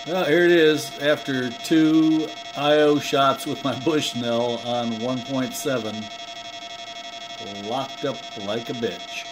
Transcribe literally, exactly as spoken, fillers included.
Well, here it is after two I O shots with my Bushnell on one point seven. Locked up like a bitch.